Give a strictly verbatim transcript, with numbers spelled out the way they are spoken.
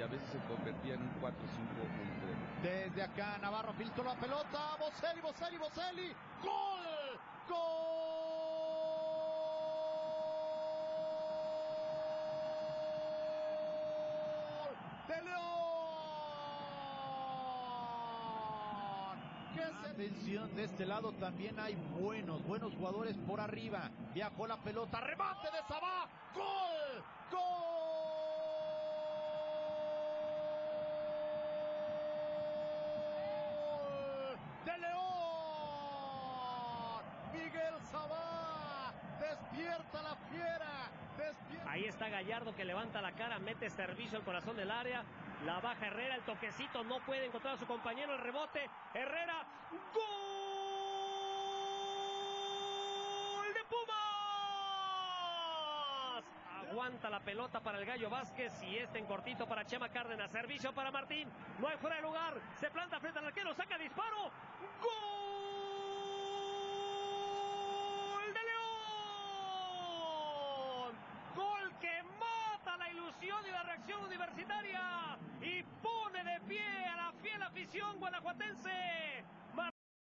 a veces se convertía en un cuatro cinco uno. Desde acá Navarro filtró la pelota, Boselli, Boselli, Boselli, ¡gol! ¡Gol! ¡De León! ¡Qué atención! De este lado también hay buenos, buenos jugadores por arriba. Viajó la pelota, remate de Sabá, ¡gol! ¡Gol! ¡De León! Miguel Sabá, despierta la fiera, despierta. Ahí está Gallardo que levanta la cara, mete servicio al corazón del área, la baja Herrera, el toquecito, no puede encontrar a su compañero, el rebote, Herrera, ¡gol de Pumas! Aguanta la pelota para el Gallo Vázquez y este en cortito para Chema Cárdenas, servicio para Martín, no hay fuera de lugar, se planta frente al arquero, saca disparo, ¡gol de León! Gol que mata la ilusión y la reacción universitaria y pone de pie a la fiel afición guanajuatense.